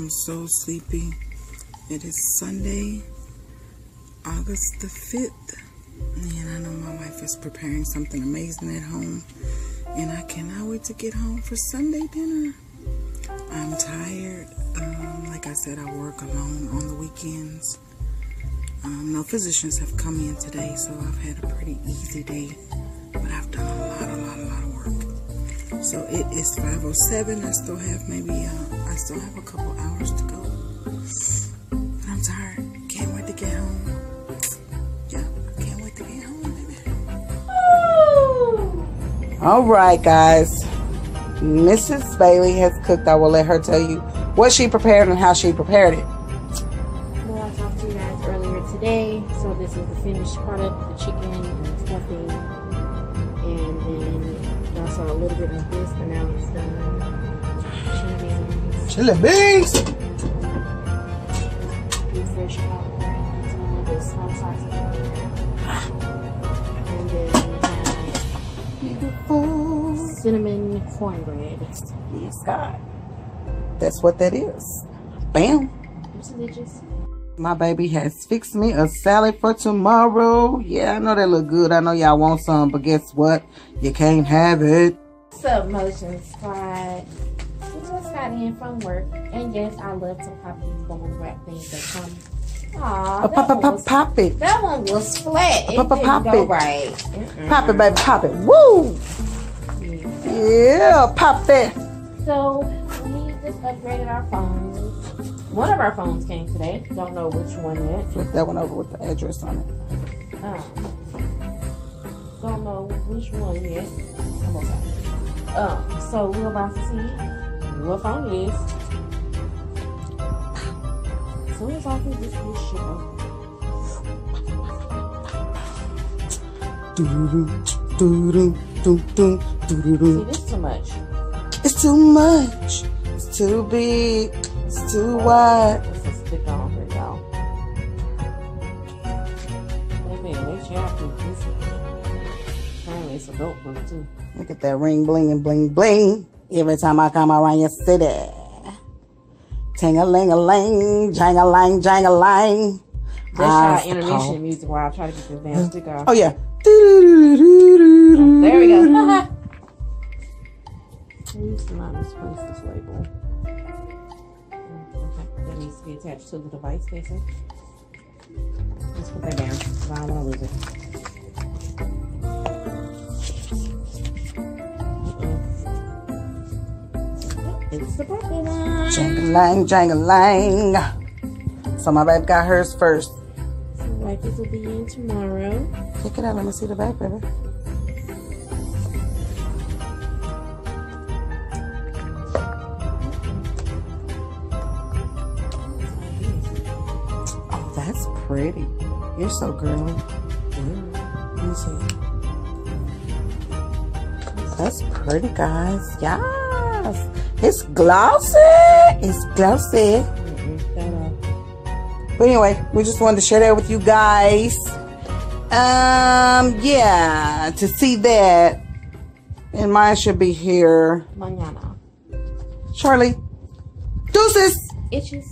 I'm so sleepy. It is Sunday, August the 5th, and I know my wife is preparing something amazing at home, and I cannot wait to get home for Sunday dinner. I'm tired. Like I said, I work alone on the weekends. No physicians have come in today, so I've had a pretty easy day, but I've done a lot of work. So it is 5:07. I still have a couple hours to go. But I'm tired. Can't wait to get home. Yeah, I can't wait to get home, baby. All right, guys. Mrs. Bailey has cooked. I will let her tell you what she prepared and how she prepared it. Well, I talked to you guys earlier today, so this is the finished product, the chicken and the stuffing, and then y'all saw a little bit of this, but now it's done. Chili beans. Fresh popcorn, the small size of and then we have beautiful cinnamon cornbread. Yes, God. That's what that is. Bam. It's delicious. My baby has fixed me a salad for tomorrow. Yeah, I know that look good. I know y'all want some, but guess what? You can't have it. What's up, Motion Squad? We just got in from work, and yes, I love to pop these bubble wrap things that come. Aw, pop it. That one was flat. It didn't Pop go it. right. Pop it, baby, pop it. Woo! Yeah, pop that. So we just upgraded our phones. One of our phones came today. Don't know which one yet. Flip that one over with the address on it. Don't know which one yet. So we're about to see what phone it is. As soon as I can just get shit See, this is too much. It's too much. It's too big. It's too wide. What's the stick on for y'all? They have to this. Apparently it's a dope book too. Look at that ring bling and bling bling. Every time I come around your city. Ting-a-ling-a-ling, jang-a-lang, jang-a-lang. That's our intermission music while I try to get this damn stick off. Oh yeah. There we go. Please do not misplace this label. Okay, that needs to be attached to the device, basically. Let's put that down. I don't want to lose it. It's the purple one. Jang-a-lang, jang-a-lang. So my baby got hers first. So like this will be in tomorrow. Check it out. Let me see the back, baby. Oh, that's pretty. You're so girly. Let me see. That's pretty, guys. Yes. It's glossy. It's glossy. But anyway, we just wanted to share that with you guys. Yeah, to see that. And mine should be here. Mañana. Charlie. Deuces. Itches.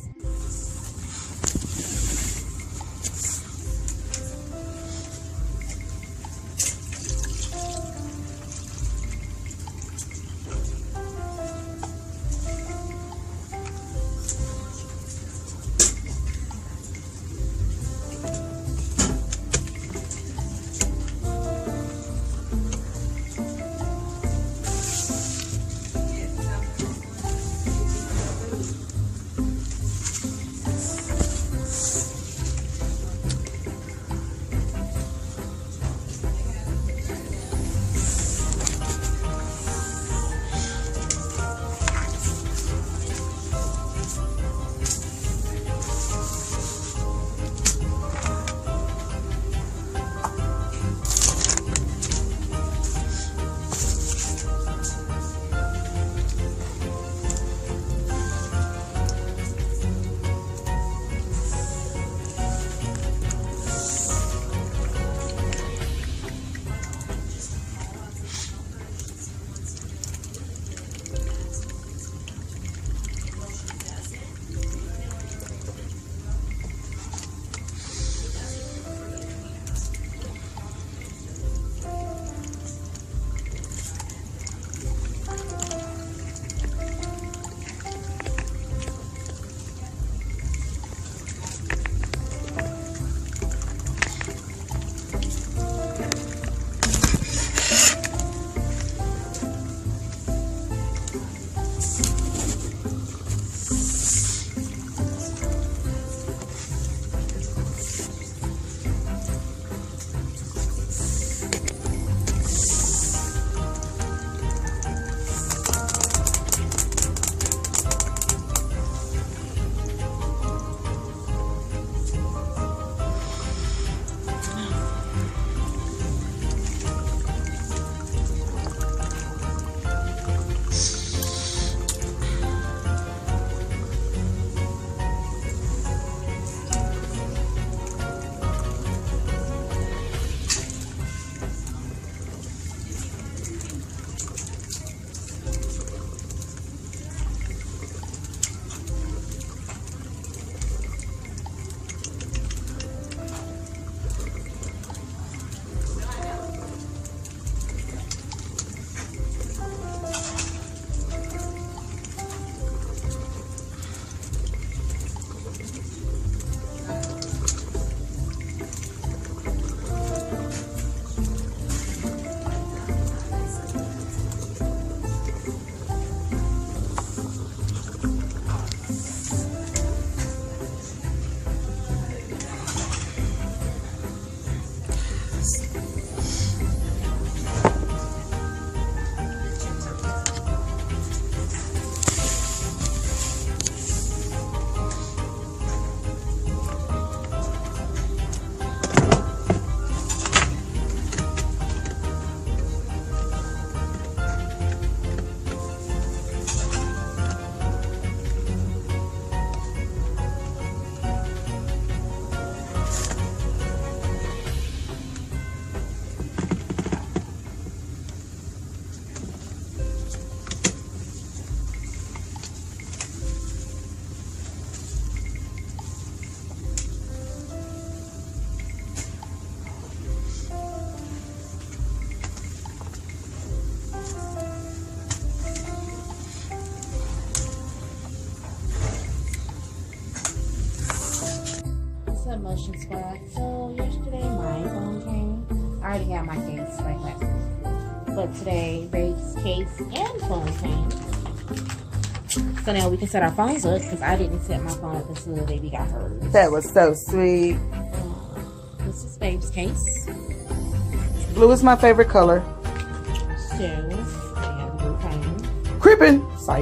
Motion Squad. So yesterday my phone came. I already got my case like last week. But today Babe's case and phone came. So now we can set our phones up because I didn't set my phone up until the baby got hers. That was so sweet. This is Babe's case. Blue is my favorite color. So we have the blue phone. Crippin'. Psych.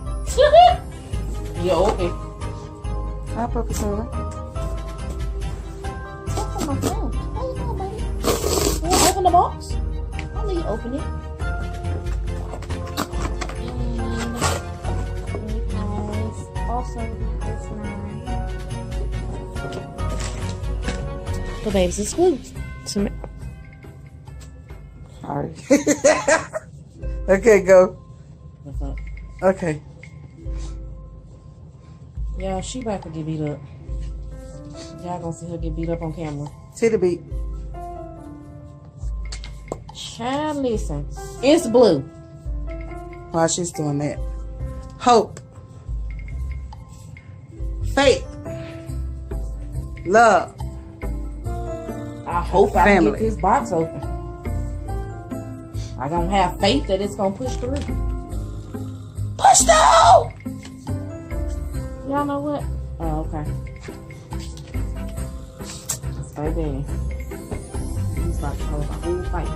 Yo, okay. Hi, Puppy Soda. What's on my phone? How you doing, baby? You want to open the box? I'll let you open it. And it has also this line. The baby's is blue. Sorry. Okay, go. What's up? Okay. Yeah, she about to get beat up. Y'all gonna see her get beat up on camera. See the beat. Child, listen. It's blue. While she's doing that. Hope. Faith. Love. I hope I can Family. get this box open. I don't have faith that it's gonna push through. Push through! Y'all know what? Oh, okay. That's baby. He's about to hold a whole fight.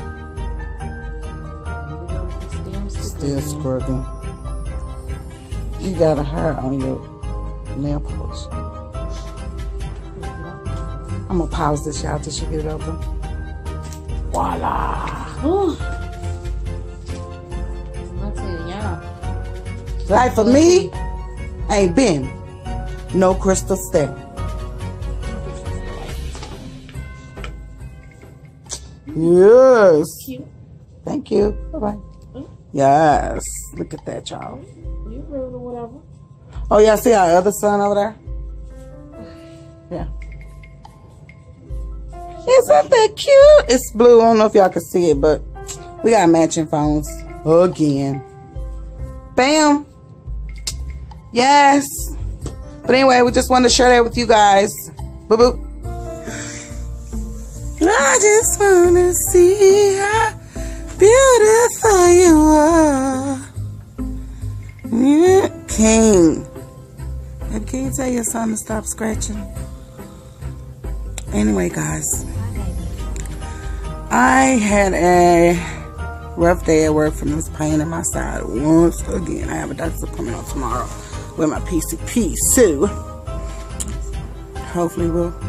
Still squirting. You got a hair on your nail polish. I'm gonna pause this y'all till she get it open. Voila! Ooh. I tell y'all. Life for me ain't been no crystal step. Yes. Cute. Thank you. Bye-bye. Yes. Look at that, y'all. You rude or whatever. Oh, y'all see our other son over there? Yeah. Isn't that cute? It's blue. I don't know if y'all can see it, but we got matching phones again. Bam. Yes. But anyway, we just wanted to share that with you guys. Boo boo. I just want to see how beautiful you are. Yeah, King. Baby, can you tell your son to stop scratching? Anyway, guys. I had a rough day at work from this pain in my side once again. I have a doctor's appointment on tomorrow with my PCP, so hopefully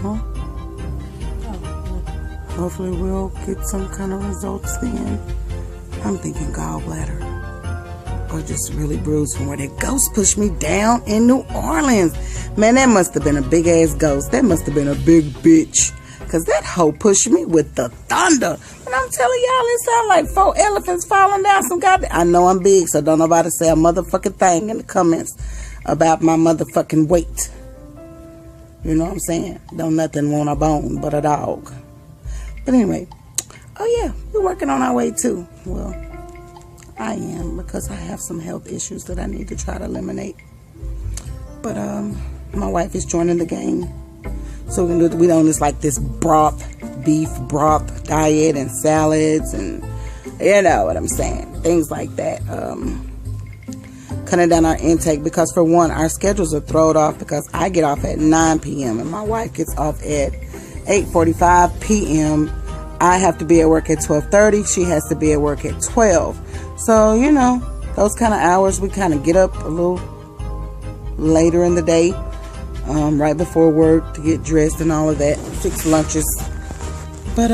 we'll get some kind of results then. I'm thinking gallbladder or just really bruised from where that ghost pushed me down in New Orleans. Man, that must have been a big ass ghost. That must have been a big bitch. Cause that hoe pushed me with the thunder. And I'm telling y'all, it sound like 4 elephants falling down some goddamn. I know I'm big, so don't nobody say a motherfucking thing in the comments about my motherfucking weight. You know what I'm saying? Don't nothing want a bone but a dog. But anyway, oh yeah, we're working on our way too. Well, I am, because I have some health issues that I need to try to eliminate. But my wife is joining the gang. So we don't just like this beef broth diet and salads and you know what I'm saying, things like that. Cutting down our intake because for one, our schedules are thrown off because I get off at 9 p.m. and my wife gets off at 8:45 p.m. I have to be at work at 12:30. She has to be at work at 12. So you know, those kind of hours we kind of get up a little later in the day. Right before work to get dressed and all of that, fix lunches. But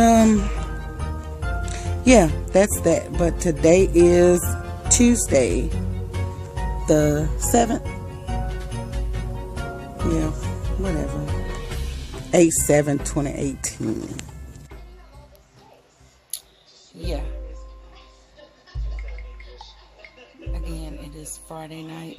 yeah, that's that. But today is Tuesday, the 7th. Yeah, whatever. 8/7/2018. Yeah. Again, it is Friday night.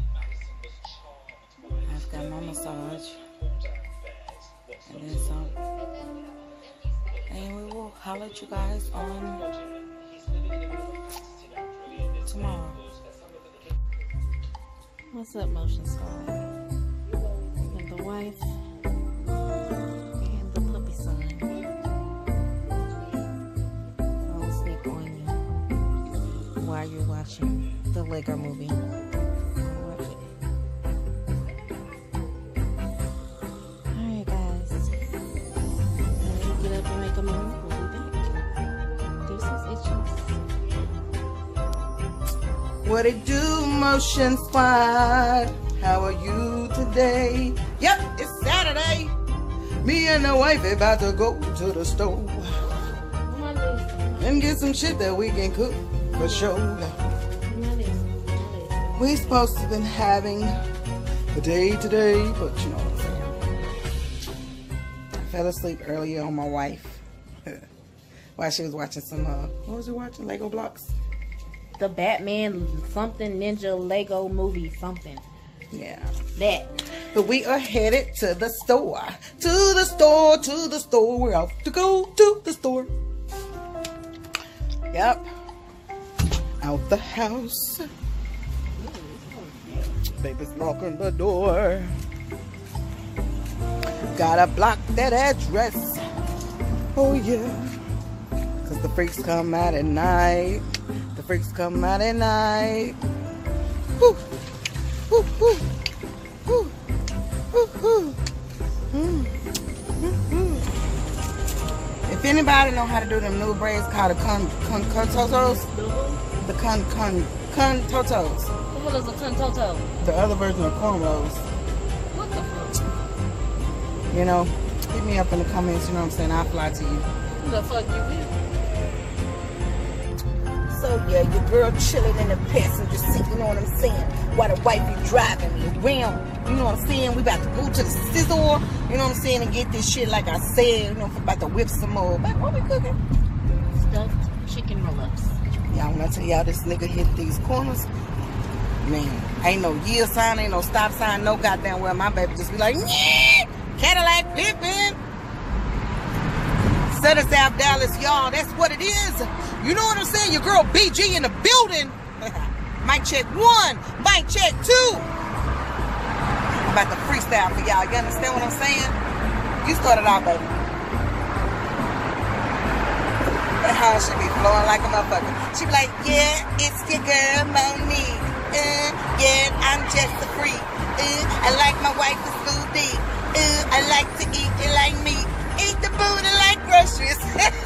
I've got my massage and then some, and we will holler at you guys on tomorrow. What's up, Motion Squad? And the wife watch it. The Lego movie. Watch it. Alright, guys. Let me get up and make a move. We'll be back. This is Itches. What it do, Motion Squad? How are you today? Yep, it's Saturday. Me and the wife about to go to the store and get some shit that we can cook for sure. We supposed to been having a day today, but you know what I'm saying. I fell asleep earlier on my wife while she was watching some, what was she watching? Lego blocks? The Batman something ninja Lego movie something. Yeah. That. But we are headed to the store. To the store, to the store. We're off to go to the store. Yep. Out the house. Baby's locking the door. Gotta block that address. Oh yeah. Cause the freaks come out at night. The freaks come out at night. Woo. Woo, woo. Woo. Woo, woo. If anybody know how to do them new braids called the con-totos, the con-totos. What is a con-toto? The other version of cornrows. What the fuck? You know, hit me up in the comments, you know what I'm saying? I'll fly to you. Who the fuck you with? So yeah, your girl chilling in the passenger seat, you know what I'm saying? While the wifey driving me around, you know what I'm saying? We about to go to the sizzle, you know what I'm saying, and get this shit like I said, you know, about to whip some more. But what we cooking? Stuffed chicken roll-ups. Y'all, when I tell y'all this nigga hit these corners, man, ain't no yield sign, ain't no stop sign, no goddamn well. My baby just be like, yeah, Cadillac flipping. Southern South Dallas, y'all, that's what it is. You know what I'm saying? Your girl BG in the building. Mic check 1, mic check 2. I'm about to freestyle for y'all. You understand what I'm saying? You started out, baby. That how she be flowing like a motherfucker. She be like, yeah, it's your girl Monique. Yeah, I'm just a freak. I like my wife a smoothie. I like to eat it like meat. Eat the booty like groceries.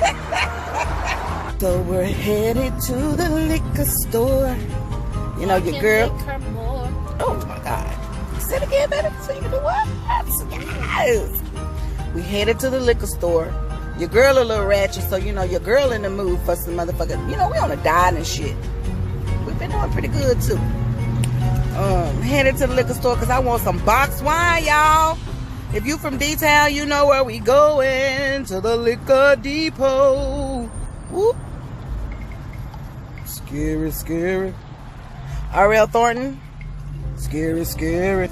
So we're headed to the liquor store. You know your girl. Oh my God. Say it again, baby. So you can do what? Yes. We headed to the liquor store. Your girl a little ratchet, so you know your girl in the mood for some motherfucker. You know we on a diet and shit. We've been doing pretty good too. Headed to the liquor store because I want some box wine, y'all. If you from D-Town, you know where we going. To the liquor depot. Whoop. Scary, scary. R.L. Thornton. Scary, scary.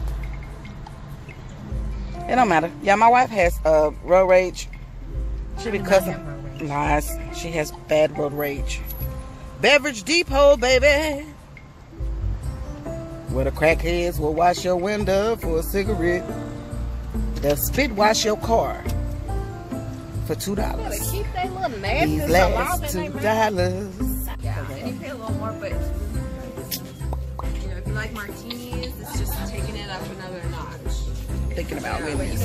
It don't matter. Yeah, my wife has road rage. She be cussing. Lies. She has bad road rage. Beverage Depot, baby. Where the crackheads will wash your window for a cigarette. They'll spit wash your car for $2. Keep that little nasty These last $2. Yeah, and you pay a little more, but you know, if you like martinis, it's just taking it up another notch. Thinking about women. But you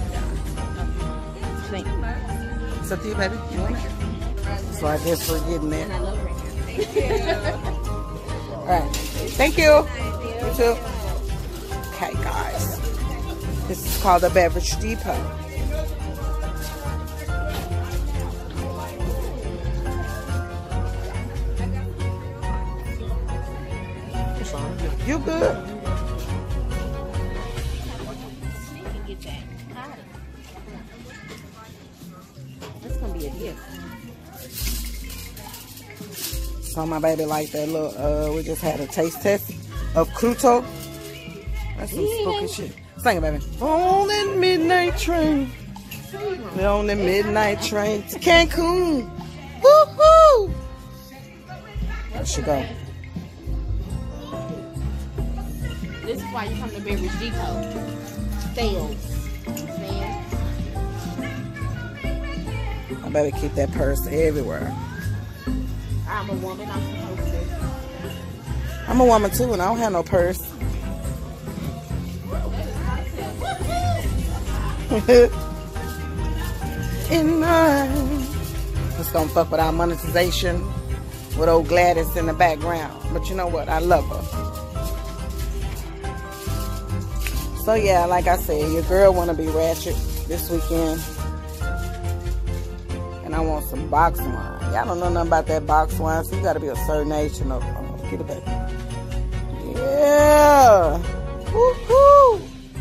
can It's up to you, baby. You want it? So I guess we're getting there. I love it. Thank you. All right. Thank you. You too. Okay, guys. This is called the Beverage Depot. You good? That's gonna be a gift. So my baby like that little, we just had a taste test of Cruto. That's some spooky shit. Sing it, baby. On that midnight train. We're on the midnight train to Cancun. Woo-hoo! There she go. This is why you come to Beverage Depot. Sales. Man. I better keep that purse everywhere. I'm a woman. I'm supposed to I'm a woman too, and I don't have no purse. In line. It's gonna fuck with our monetization with old Gladys in the background. But you know what? I love her. So yeah, like I said, your girl wanna be ratchet this weekend. And I want some box wine. Y'all don't know nothing about that box wine, so you gotta be a certain age to know. Oh, get it back. Yeah. Woo-hoo.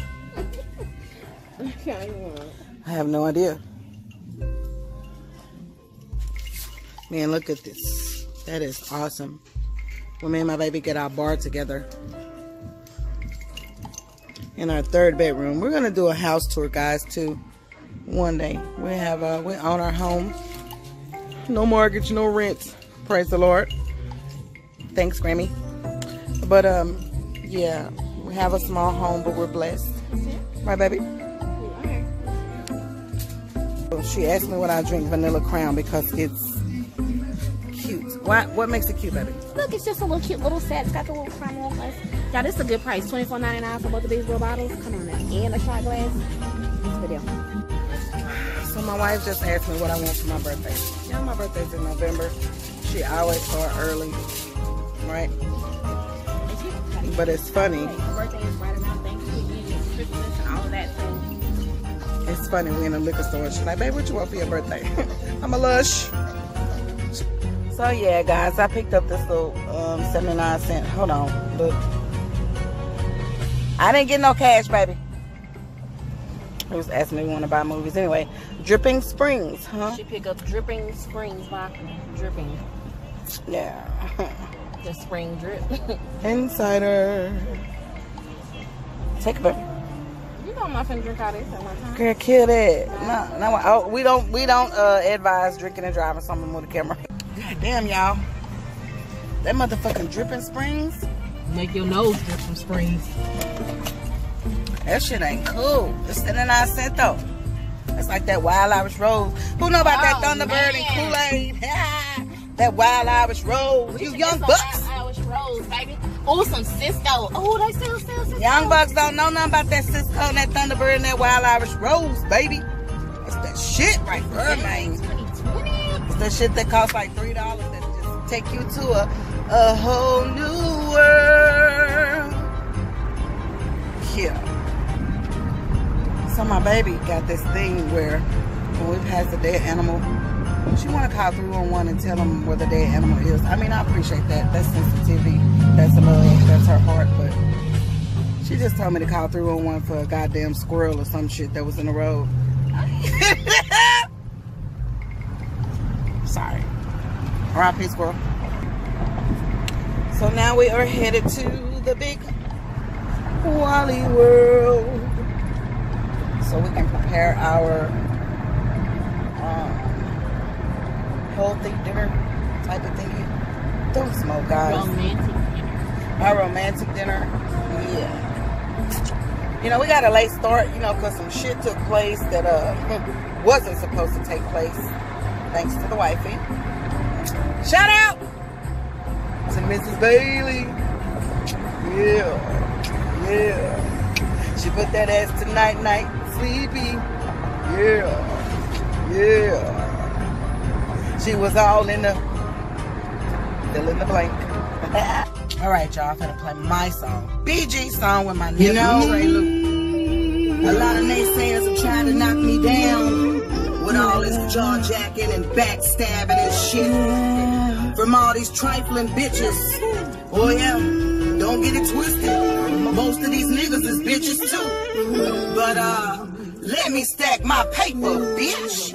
I have no idea. Man, look at this. That is awesome. When me and my baby get our bar together in our 3rd bedroom. We're gonna do a house tour, guys, too. One day. We own our home. No mortgage, no rent. Praise the Lord. Thanks, Grammy. But yeah, we have a small home, but we're blessed. Right, baby? She asked me when I drink vanilla crown because it's cute. What makes it cute, baby? Look, it's just a little cute little set. It's got the little caramel glass. Y'all, this is a good price. $24.99 for both of these little bottles. Come on now. And a shot glass. It's a good deal. So my wife just asked me what I want for my birthday. Yeah, my birthday's in November. She always starts early, right? But it's funny. My birthday is right around Thanksgiving and Christmas and all of that. So it's funny, we in a liquor store. She's like, babe, what you want for your birthday? I'm a lush. So yeah, guys, I picked up this little 79-cent. Hold on, look. I didn't get no cash, baby. He was asking me if we want to buy movies. Anyway, Dripping Springs, huh? she picked up Dripping Springs vodka. Dripping. Yeah. The spring drip. Insider. Take a bit. You know I'm not finna drink all this at one time. Girl, kill that. No, oh, we don't advise drinking and driving something with a camera. God damn, y'all. That motherfucking Dripping Springs. Make your nose drip some springs. That shit ain't cool. It's 79 cents though. It's like that Wild Irish Rose. Who know about that Thunderbird and Kool-Aid? That Wild Irish Rose. You young bucks. Wild Irish Rose, baby. Oh, some Cisco. Oh, they sell Cisco. Young bucks don't know nothing about that Cisco and that Thunderbird and that Wild Irish Rose, baby. It's that shit right there, man. 2020. It's that shit that costs like $3 that just take you to a whole new world. Yeah. So my baby got this thing where when we pass a dead animal, she want to call 311 and tell them where the dead animal is. I mean, I appreciate that. That's sensitivity. That's love. That's her heart. But she just told me to call 311 for a goddamn squirrel or some shit that was in the road. Sorry. R.I.P. squirrel. So now we are headed to the big Wally World, so we can prepare our healthy dinner type of thingy. Don't smoke, guys. Romantic dinner. Our romantic dinner. Yeah. You know, we got a late start, you know, because some shit took place that wasn't supposed to take place. Thanks to the wifey. Shout out to Mrs. Bailey. Yeah. Yeah. She put that ass to night, sleepy. Yeah. Yeah. She was all in the fill in the blank. Alright, y'all, I'm gonna play my song. BG song with my nigga Ray Luke. A lot of naysayers are trying to knock me down with all this jaw jacking and backstabbing and shit from all these trifling bitches. Oh yeah, don't get it twisted. Most of these niggas is bitches too. But let me stack my paper, bitch.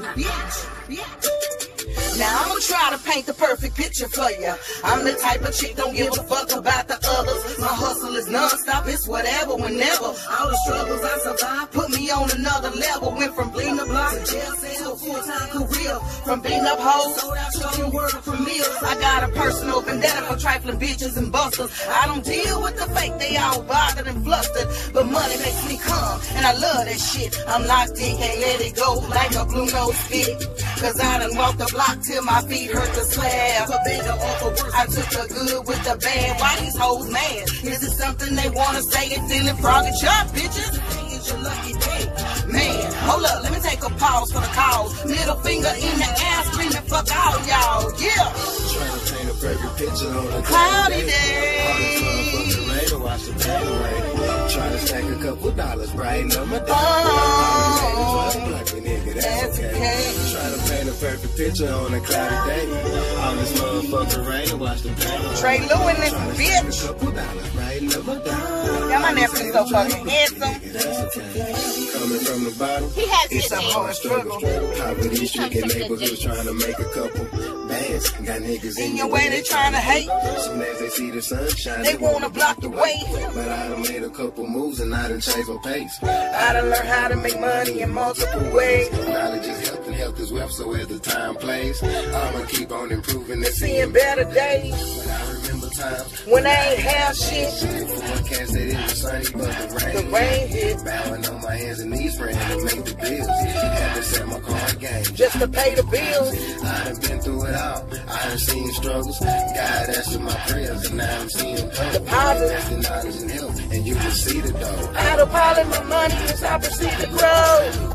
Now I'ma try to paint the perfect picture for ya. I'm the type of chick don't give a fuck about the others. My hustle is non-stop, it's whatever, whenever. All the struggles I survived put me on another level. Went from bling to block to jail cell, full-time career. from beating up hoes. Sold out to your word from meals. I got a personal vendetta for trifling bitches and busters. I don't deal with the fake, they all bothered and flustered. But money makes me calm, and I love that shit. I'm locked in, can't let it go like a blue nose stick. Cause I done walked the block till my feet hurt the slab. For better or for worse, I took the good with the bad. Why these hoes mad? Is it something they wanna say and feeling froggy shot, bitches? Today is your lucky day. Man, hold up, let me take a pause for the cause. Middle finger in the air, screaming fuck all y'all, yeah. Trying to paint a perfect picture on a Cloudy day. All this motherfucking rain to wash the pain away. Trying to stack a couple dollars, brighten up my day. All these haters trying to block me, nigga, that's okay. Trying to paint a perfect picture on a cloudy day. All this motherfucking rain to wash the pain away. Trey Lou in this bitch. A couple dollars, brighten up my day. Yeah, my nephew's so fucking handsome. Coming from the bottom, He has it's a good hard struggle. Poverty stricken Comes from good neighborhoods trying to make a couple bands. Got niggas In your way, they trying to hate. Soon as they see the sunshine, They wanna block the way. But I done made a couple moves and I done changed my pace. I done learned how to make money in multiple ways. Knowledge is health and health is wealth, so as the time plays, I'ma keep on improving and Seeing better days But I remember times when I ain't have shit. forecast that it was sunny, but The rain hit Bowing on my hands and knees praying to make the bills. Had to set my card game just to pay the bills. I done been through it all. I done seen struggles. God answered my prayers, and now I'm seeing The positive. That's the knowledge and help, and you can see the dough. Autopilot my money as I proceed to grow.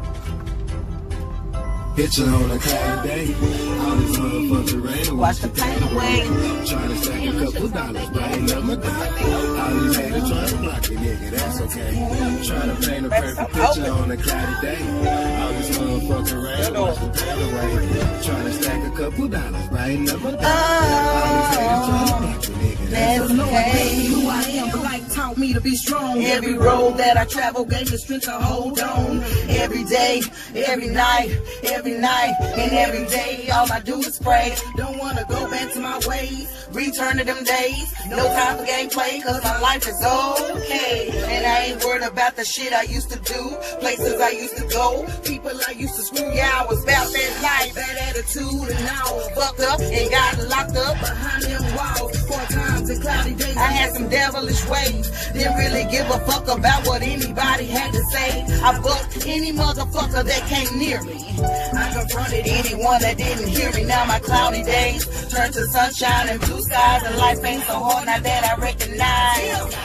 Picture on a cloudy day. All this motherfucking rain. Watch the pain away. Trying to stack a couple dollars, brighten up my day. All these haters trying to block me, nigga, that's okay. Trying to paint a perfect picture on a cloudy day. All this motherfucking rain, watch the pain away. Trying to stack a couple dollars, brighten up my day. All these haters trying to block me, nigga, that's okay. Who I am, but life taught me to be strong. Every road that I travel gave me strength to hold on. Every day, every night, and every day, all I do is pray. Don't wanna go back to my ways, return to them days. No time for gameplay, cause my life is okay. And I ain't worried about the shit I used to do, places I used to go, people I used to screw. Yeah, I was about that life, that attitude, and now I'm fucked up and got locked up behind them walls. 4 times in cloudy days, I had some devilish ways. Didn't really give a fuck about what anybody had to say. I fucked any motherfucker that came near me. I confronted anyone that didn't hear me. Now my cloudy days turn to sunshine and blue skies, and life ain't so hard now that I recognize.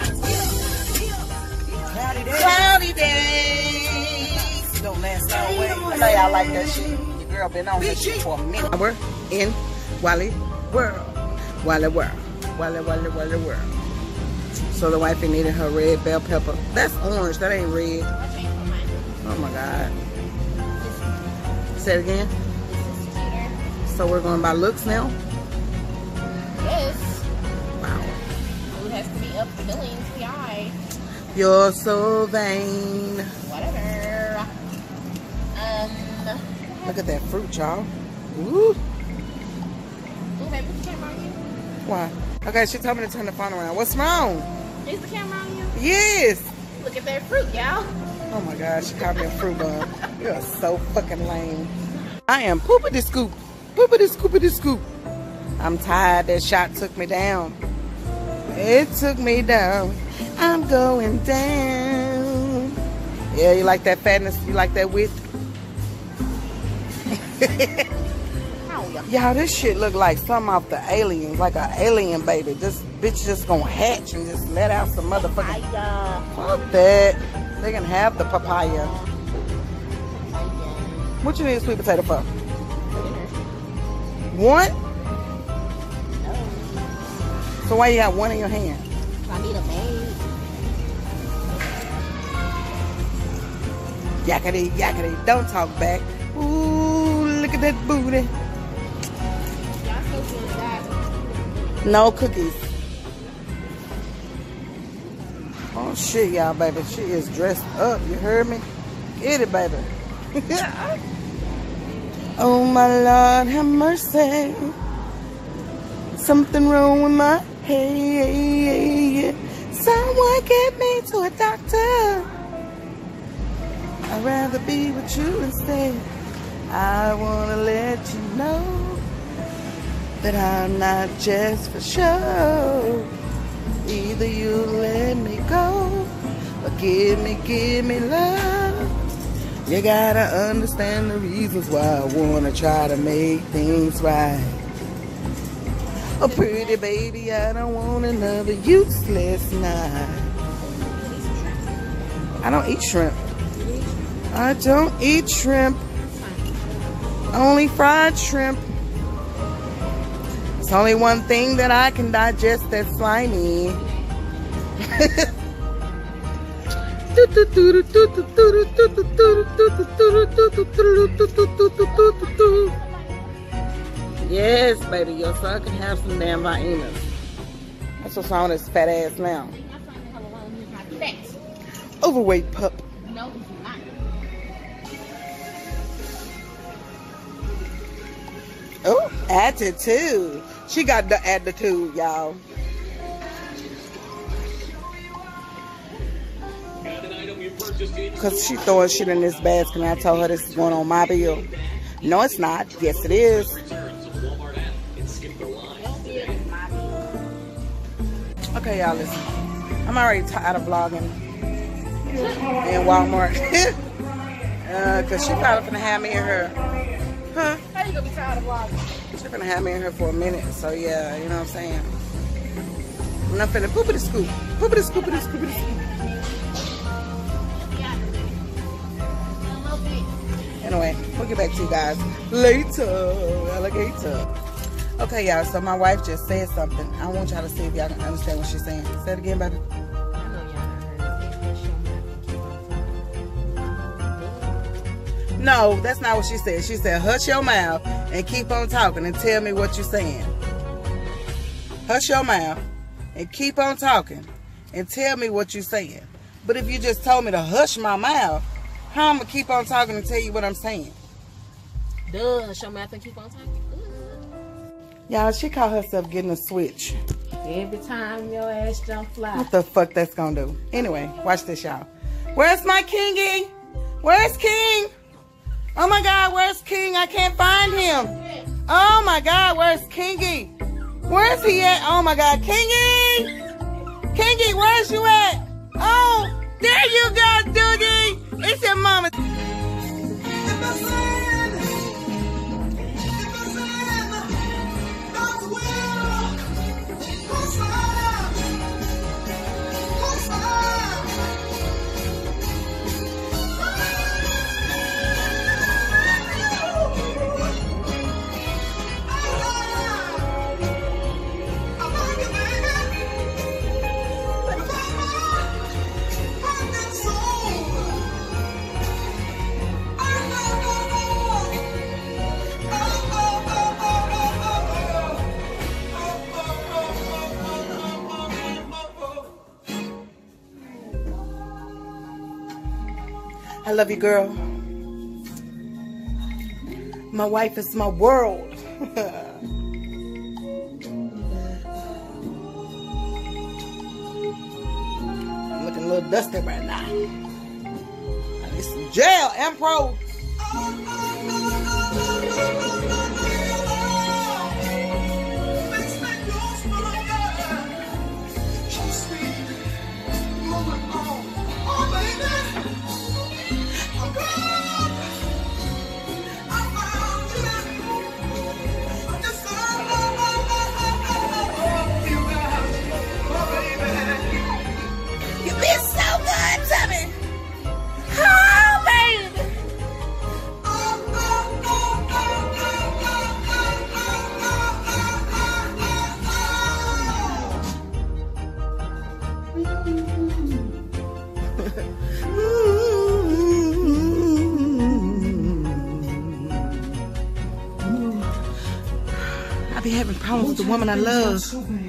Cloudy days don't last always. I know y'all like that shit. Your girl been on that shit for a minute. We're in Wally World. Wally World. Wally World. So the wifey needed her red bell pepper. That's orange. That ain't red. Oh my God. Say it again. So we're going by looks now? Yes. Wow. Food has to be appealing to the eye. You're so vain. Whatever. Look at that fruit, y'all. Ooh. Ooh, baby, put the camera on you. Why? Okay, she told me to turn the phone around. What's wrong? Is the camera on you? Yes. Look at that fruit, y'all. Oh my God, she called me a fruit bum. You are so fucking lame. I am poopity scoop. Poopity scoopity scoop. I'm tired. That shot took me down. It took me down. I'm going down. Yeah, you like that fatness? You like that width? Y'all, this shit look like something off the Aliens, like an alien baby. This bitch just gonna hatch and just let out some motherfucking. Fuck that. They can have the papaya. What you need a sweet potato for? One? So why you got one in your hand? I need a maid. Yakety, yakety, don't talk back. Ooh, look at that booty. Y'all so good, guys. No cookies. Oh shit, y'all, baby. She is dressed up. You heard me? Get it, baby. Oh my Lord, have mercy. Something wrong with my head. Someone get me to a doctor. I'd rather be with you instead. I wanna let you know that I'm not just for show. Either you let me go or give me love. You gotta understand the reasons why I wanna try to make things right. Oh, pretty baby, I don't want another useless night. I don't eat shrimp. I don't eat shrimp. Only fried shrimp. It's only one thing that I can digest that's slimy. Yes, baby, your son can have some damn hyenas. That's what's wrong with his fat ass now. Overweight pup. No, he's not. Oh, attitude. She got the attitude, y'all. Because she throwing shit in this basket and I told her this is going on my bill. No, it's not. Yes, it is. Okay, y'all, listen. I'm already tired of vlogging in Walmart. Because she probably finna have me in her. Huh? How you gonna be tired of vlogging? She's finna have me in her for a minute. So, yeah, you know what I'm saying? I'm not finna poopity scoop. Poopity scoopity scoopity scoop. Anyway, we'll get back to you guys later. Alligator. Okay, y'all, so my wife just said something. I want y'all to see if y'all can understand what she's saying. Say it again, baby. No, that's not what she said. She said, hush your mouth and keep on talking and tell me what you're saying. Hush your mouth and keep on talking and tell me what you're saying. But if you just told me to hush my mouth, how I'm going to keep on talking and tell you what I'm saying? Duh, hush your mouth and keep on talking. Y'all, she called herself getting a switch. Every time your ass jump fly. What the fuck that's going to do? Anyway, watch this, y'all. Where's my kingy? Where's King? Oh, my God, where's King? I can't find him. Oh, my God, where's Kingy? Where's he at? Oh, my God, Kingy! Kingy, where's you at? Oh, there you go, Doogie. It's your mama. I love you, girl. My wife is my world. I'm looking a little dusty right now. I need some gel and pro. I be having problems with the woman I love.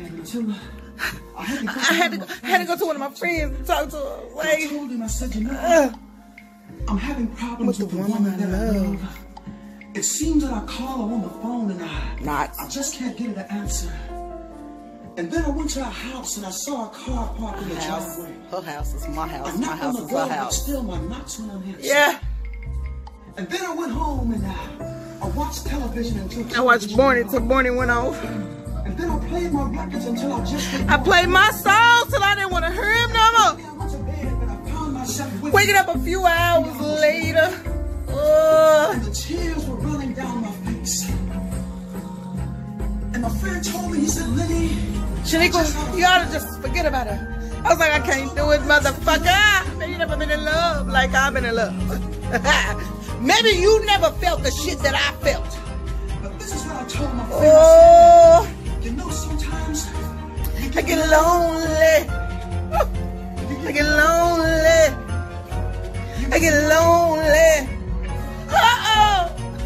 I had to go to one of my friends and talk to her. I told him, I said, you know, I'm having problems with the woman that I love. It seems that I call her on the phone and I just can't get her to answer. And then I went to her house and I saw a car parked in the driveway. Her house is my house. My house is her house. Still, my knocks went on here. Yeah. And then I went home and I watched television until I watched Born till Born went off. And then I played my records until I just I played my songs till I didn't want to hear him no more. I went to bed, but I found myself Waking up a few hours later. and the tears were running down my face. And my friend told me, he said, Lenny, Shaniqua, you ought to just forget about her. I was like, I can't do it, motherfucker. Maybe you never been in love like I've been in love. Maybe you never felt the shit that I felt. but this is what I told my friend. Oh, You know, sometimes I get lonely. I get lonely. I get lonely. Uh-oh.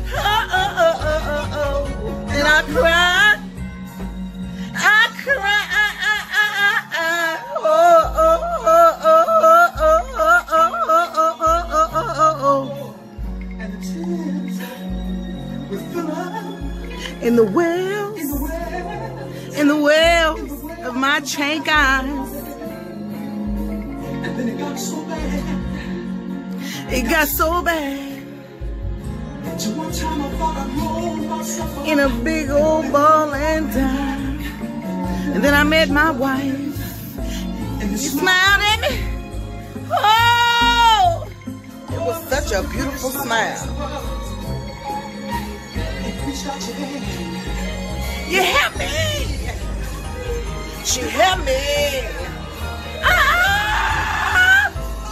Uh-oh. And I cry. I cry. and the tears will fill up In the wells, in the wells of my chank eyes. And then it got so bad. It got so bad. To one time I thought I'd roll myself up. In a big old ball and die. And then I met my wife. And She smiled at me. Oh, it was such a beautiful smile. reached out your hand. You helped me. She helped me. Ah!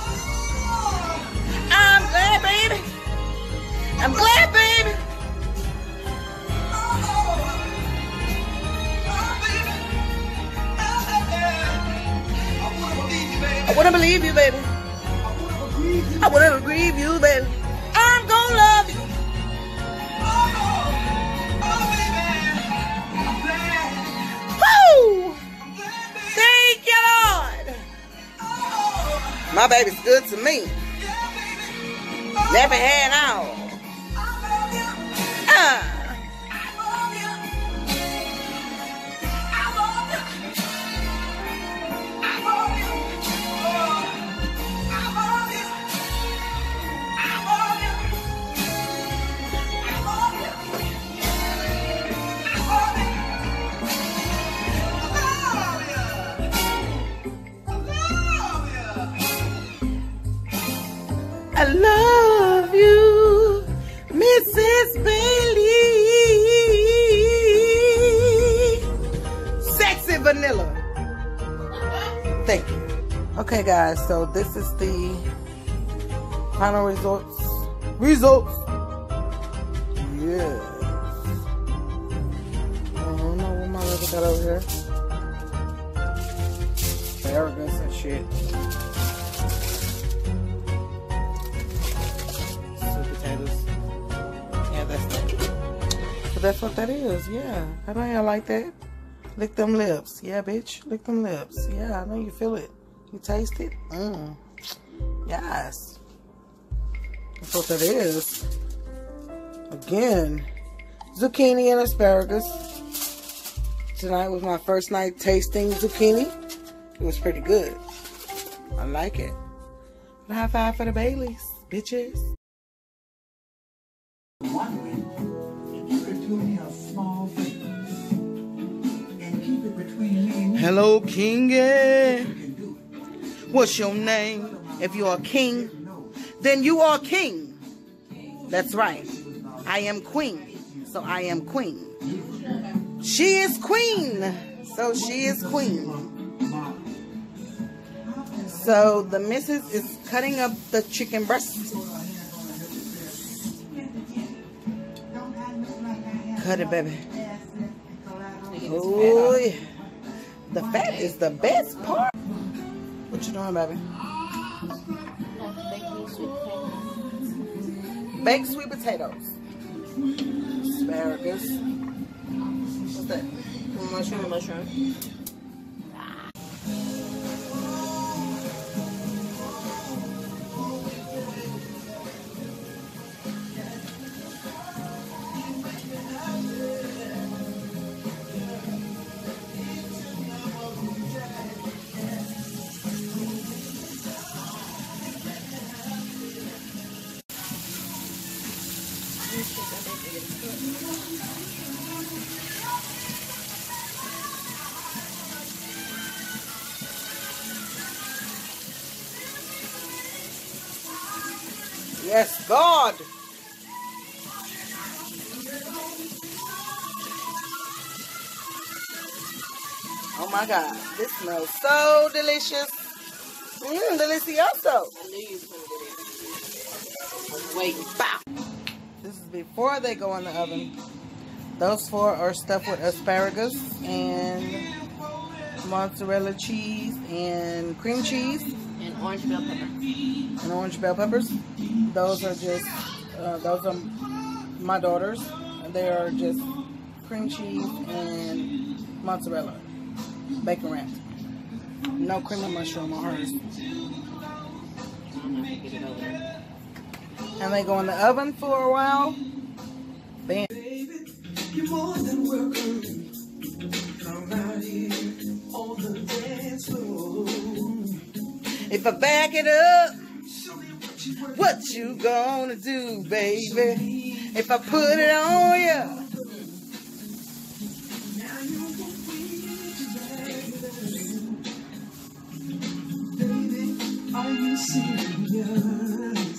I'm glad, baby. I'm glad, baby. I wouldn't believe you, baby. I wouldn't grieve you, baby. I'm gonna love you. Woo! Thank you, Lord. My baby's good to me. Never had all. I love you, Mrs. Bailey. Sexy vanilla. Thank you. Okay, guys, so this is the final results. Yes. I don't know what my level got over here. Arrogance and shit. That's what that is, yeah. I know you like that. Lick them lips. Yeah, bitch. Lick them lips. Yeah, I know you feel it. You taste it? Yes. That's what that is. Again, zucchini and asparagus. Tonight was my first night tasting zucchini. It was pretty good. I like it. High five for the Baileys, bitches. Wondering if you could do me a small favor and keep it between me and you. Hello, Kingy. You can do it. What's your name? If you're a king, then you are king. That's right. I am queen, so I am queen. She is queen, so she is queen. So the missus is cutting up the chicken breast. Cut it, baby. Oh, yeah. The fat is the best part. What you doing, baby? Baked sweet potatoes. Asparagus. What's that? Mushroom. Yes, God. Oh my God, this smells so delicious. Delicioso. I knew you was gonna do that. Wait, bow. This is before they go in the oven. Those four are stuffed with asparagus and mozzarella cheese and cream cheese. And orange bell pepper. And orange bell peppers. Those are just, those are my daughters. They are just cream cheese and mozzarella. Bacon wrapped. No cream of mushroom on hers. I'm gonna get it over there. And they go in the oven for a while. Bam. You're more than welcome. Come out here on the dance floor. If I back it up, what you gonna do, baby? If I put it on ya. Are you serious?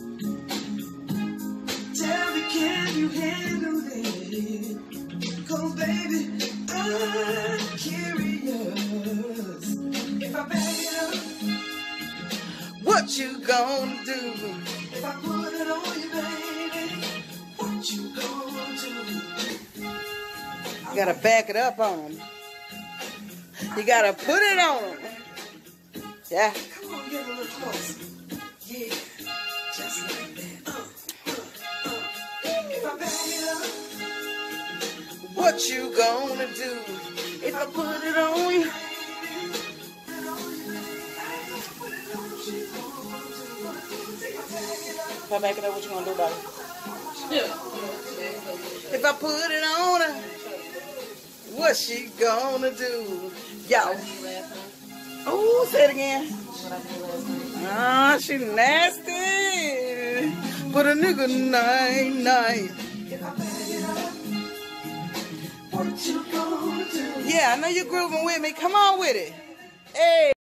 Tell me, can you handle it? 'Cause baby, I'm curious. If I back it up, What you gonna do? if I put it on you, baby, what you gonna do? You gotta back it up on them. You gotta put it on them. Yeah. Come on, get a little closer. Yeah, just like that. If I back it up, What you gonna do if I put it on you? If I back it up, what you gonna do about it? If I put it on her, what she gonna do? Yo. Oh, say it again. Ah, she nasty. But a nigga night. what you gonna do? Yeah, I know you're grooving with me. Come on with it. Hey.